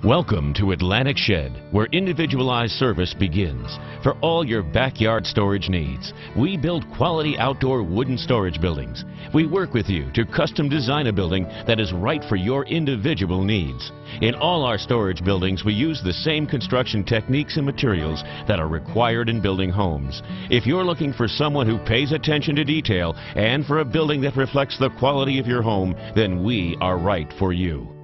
Welcome to Atlantic Shed, where individualized service begins. For all your backyard storage needs, we build quality outdoor wooden storage buildings. We work with you to custom design a building that is right for your individual needs. In all our storage buildings, we use the same construction techniques and materials that are required in building homes. If you're looking for someone who pays attention to detail and for a building that reflects the quality of your home, then we are right for you.